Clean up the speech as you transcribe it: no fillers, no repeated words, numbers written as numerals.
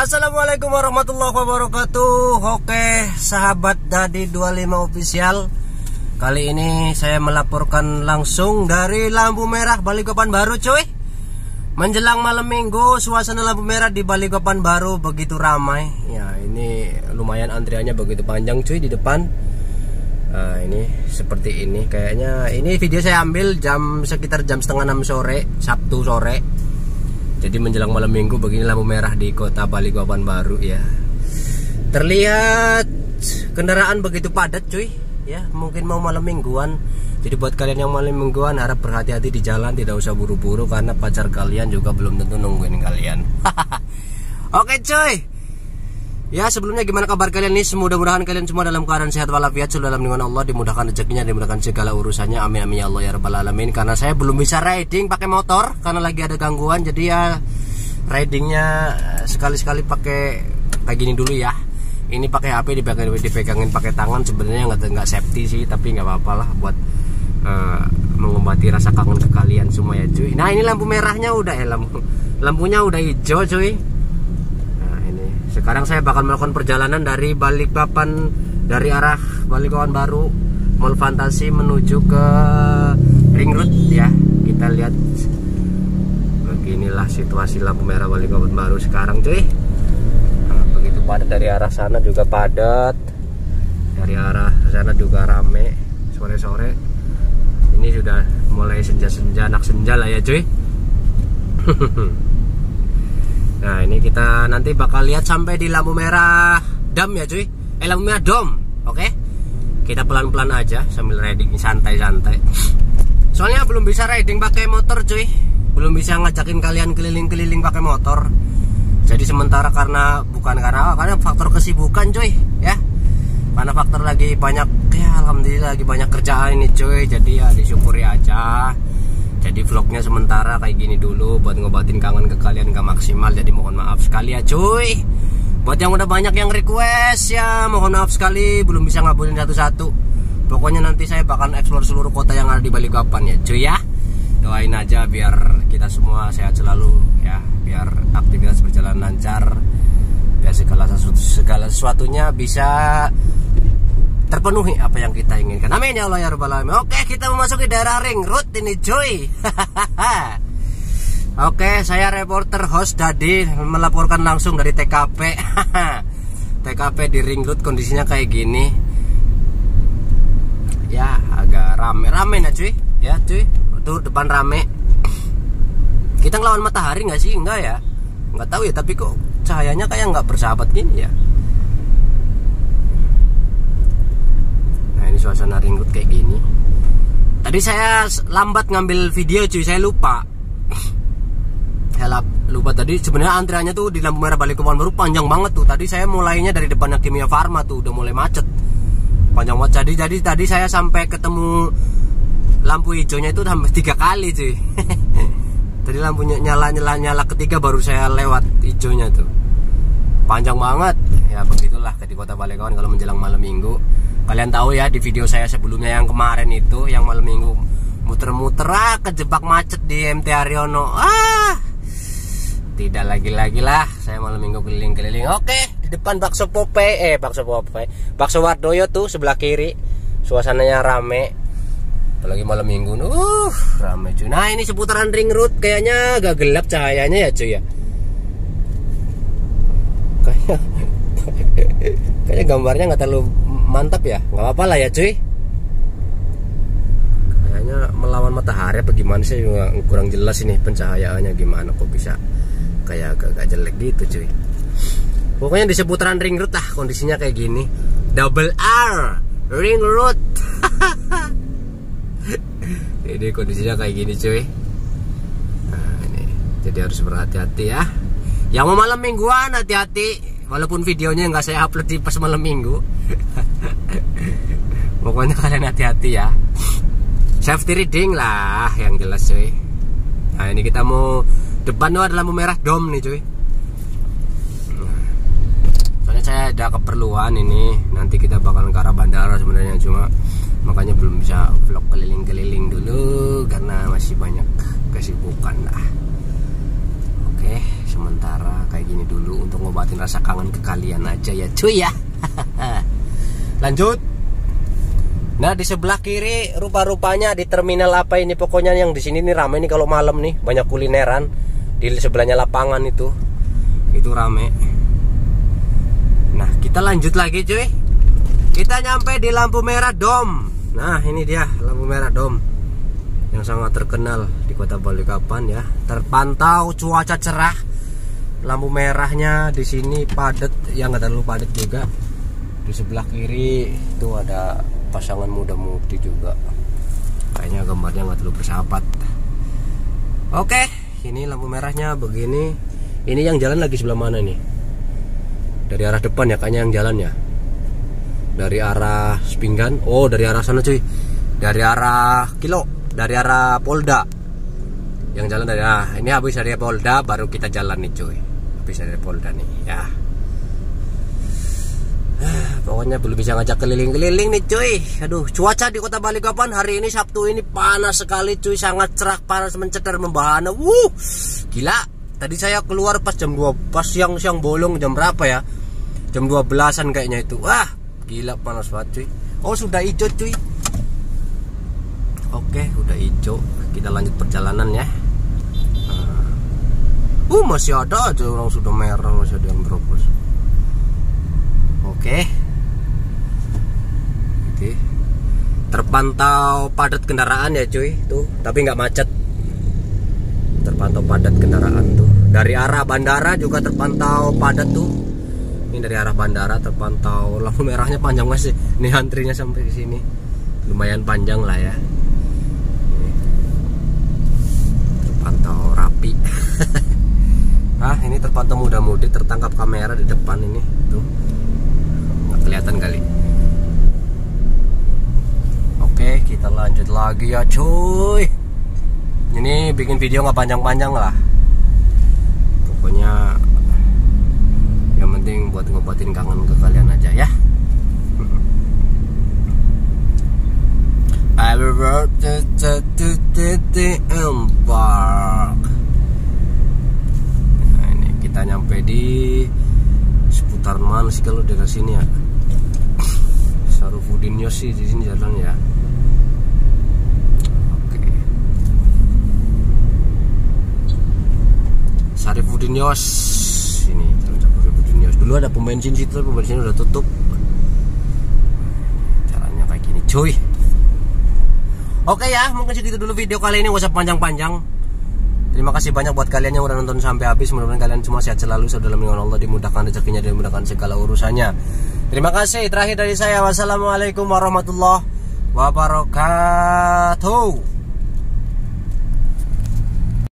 Assalamualaikum warahmatullahi wabarakatuh. Oke, sahabat Dadi 25 Official. Kali ini saya melaporkan langsung dari lampu merah Balikpapan Baru, cuy. Menjelang malam minggu, suasana lampu merah di Balikpapan Baru begitu ramai. Ya, ini lumayan antriannya begitu panjang, cuy, di depan. Nah, ini seperti ini. Kayaknya ini video saya ambil sekitar jam setengah 6 sore, Sabtu sore. Jadi menjelang malam minggu begini lampu merah di kota Balikpapan Baru ya. Terlihat kendaraan begitu padat, cuy. Ya, mungkin mau malam mingguan. Jadi buat kalian yang malam mingguan harap berhati-hati di jalan, tidak usah buru-buru karena pacar kalian juga belum tentu nungguin kalian. Oke, cuy. Ya, sebelumnya gimana kabar kalian nih? Mudah-mudahan kalian semua dalam keadaan sehat walafiat, selalu dalam lindungan Allah, dimudahkan rezekinya, dimudahkan segala urusannya. Amin amin ya Allah ya rabbal alamin. Karena saya belum bisa riding pakai motor karena lagi ada gangguan, jadi ya ridingnya sekali-sekali pakai kayak gini dulu ya. Ini pakai HP dipegangin pakai tangan, sebenarnya nggak safety sih, tapi nggak apa-apa lah buat mengobati rasa kangen ke kalian semua ya, cuy. Nah, ini lampu merahnya udah lampunya udah hijau, cuy. Sekarang saya bakal melakukan perjalanan dari Balikpapan, dari arah Balikpapan Baru, Mall Fantasi menuju ke Ring Road ya. Kita lihat beginilah situasi lampu merah Balikpapan Baru sekarang, cuy. Nah, begitu padat, dari arah sana juga padat, dari arah sana juga rame. Sore-sore ini sudah mulai senja-senja, anak senja lah ya, cuy. Nah, ini kita nanti bakal lihat sampai di lampu merah dam ya, cuy. Lampu merah dom. Oke. Kita pelan-pelan aja sambil riding santai-santai. Soalnya belum bisa riding pakai motor, cuy. Belum bisa ngajakin kalian keliling-keliling pakai motor. Jadi sementara karena faktor kesibukan, cuy, ya. Karena faktor lagi banyak, ya alhamdulillah lagi banyak kerjaan ini, cuy. Jadi ya disyukuri aja. Jadi vlognya sementara kayak gini dulu buat ngobatin kangen ke kalian, gak maksimal. Jadi mohon maaf sekali ya, cuy. Buat yang udah banyak yang request ya, mohon maaf sekali belum bisa ngabulin satu-satu. Pokoknya nanti saya bakal explore seluruh kota yang ada di Balikpapan ya, cuy ya. Doain aja biar kita semua sehat selalu ya, biar aktivitas berjalan lancar, biar segala sesuatunya bisa terpenuhi apa yang kita inginkan. Amin ya Allah ya rabbal alamin. Oke, kita memasuki daerah Ring Road ini, cuy. Oke, saya reporter host Dadi melaporkan langsung dari TKP. TKP di Ring Road kondisinya kayak gini. Ya, agak rame ya, cuy. Ya, cuy. Tuh depan rame. Kita ngelawan matahari nggak sih? Enggak ya. Nggak tahu ya, tapi kok cahayanya kayak nggak bersahabat gini ya. Ini suasana Ring Road kayak gini. Tadi saya lambat ngambil video, cuy, saya lupa. Saya lupa tadi sebenarnya antriannya tuh di lampu merah Balikpapan Baru panjang banget tuh. Tadi saya mulainya dari depannya Kimia Farma tuh, udah mulai macet. Panjang banget. Jadi tadi saya sampai ketemu lampu hijaunya itu sampai 3 kali, cuy. Tadi lampunya nyala ketiga baru saya lewat hijaunya tuh. Panjang banget. Ya begitulah di kota Balikpapan kalau menjelang malam minggu. Kalian tahu ya di video saya sebelumnya yang kemarin itu, yang malam minggu muter-muter kejebak macet di MT Haryono. Tidak lagi-lagi lah saya malam minggu keliling-keliling. Oke, di depan Bakso Wardoyo tuh sebelah kiri. Suasananya rame. Apalagi malam minggu. Rame, cuy. Nah, ini seputaran Ring Road kayaknya agak gelap cahayanya ya, cuy ya. Kayaknya gambarnya nggak terlalu mantap ya, nggak apa-apa lah ya, cuy. Kayaknya melawan matahari apa gimana sih, kurang jelas ini pencahayaannya gimana, kok bisa kayak agak jelek gitu, cuy. Pokoknya di seputaran Ring Road kondisinya kayak gini. Double R Ring Road. Ini kondisinya kayak gini, cuy. Nah, ini jadi harus berhati-hati ya. Yang mau malam mingguan hati-hati. Walaupun videonya nggak saya upload di pas malam minggu. Pokoknya kalian hati-hati ya. Safety reading lah yang jelas, cuy. Nah, ini kita mau depan tuh ada lampu merah dom nih, cuy. Soalnya saya ada keperluan ini. Nanti kita bakalan ke arah bandara sebenarnya, cuma makanya belum bisa vlog keliling-keliling dulu karena masih banyak kesibukan lah. Oke, sementara kayak gini dulu untuk ngobatin rasa kangen ke kalian aja ya cuy ya. Lanjut. Nah di sebelah kiri rupa-rupanya di terminal apa ini, pokoknya yang di sini nih rame nih kalau malam nih, banyak kulineran. Di sebelahnya lapangan itu rame. Nah kita lanjut lagi cuy. Kita nyampe di lampu merah Dom. Nah ini dia lampu merah Dom yang sangat terkenal di kota Balikpapan ya. Terpantau cuaca cerah. Lampu merahnya di sini padat, yang nggak terlalu padat juga. Di sebelah kiri itu ada pasangan muda-mudi juga. Kayaknya gambarnya nggak terlalu bersahabat. Oke, ini lampu merahnya begini. Ini yang jalan lagi sebelah mana nih? Dari arah depan ya kayaknya yang jalan ya. Dari arah Sepinggan. Oh, dari arah sana cuy. Dari arah dari arah Polda. Yang jalan dari ini habis dari Polda baru kita jalan nih cuy. Habis dari Polda nih ya. Pokoknya belum bisa ngajak keliling-keliling nih cuy. Aduh, cuaca di kota Balikpapan hari ini Sabtu ini panas sekali cuy, sangat cerah, panas mencekar membahana. Gila. Tadi saya keluar pas jam 2, pas siang bolong jam berapa ya? Jam 12-an kayaknya itu. Wah, gila panas banget cuy. Oh, sudah hijau cuy. Oke, udah hijau. Kita lanjut perjalanan ya. Masih ada aja orang sudah merah, masih ada yang terobos. Oke. Terpantau padat kendaraan ya cuy, tuh, tapi nggak macet. Terpantau padat kendaraan tuh. Dari arah bandara juga terpantau padat tuh. Ini dari arah bandara terpantau, lampu merahnya panjang masih. Ini antrinya sampai ke sini. Lumayan panjang lah ya. Terpantau rapi. Ini terpantau muda-mudi, tertangkap kamera di depan ini tuh. Nggak kelihatan kali. Oke, kita lanjut lagi ya cuy. Ini bikin video nggak panjang-panjang lah. Pokoknya yang penting buat ngobatin kangen ke kalian aja ya. I will work embark. Nah, ini kita nyampe di seputaran mana sih kalau dari sini ya? Sarifudin Yos sih di sini jalan ya. Sarifudin Yos ini, Sarifudin Yos. Dulu ada pom bensin situ, pom bensin udah tutup. Caranya kayak gini, cuy. Oke ya, mungkin segitu dulu video kali ini, gak usah panjang-panjang. Terima kasih banyak buat kalian yang udah nonton sampai habis. Mudah-mudahan kalian semua sehat selalu, selalu dalam lindungan Allah, dimudahkan rezekinya dan dimudahkan segala urusannya. Terima kasih. Terakhir dari saya, wassalamualaikum warahmatullahi wabarakatuh.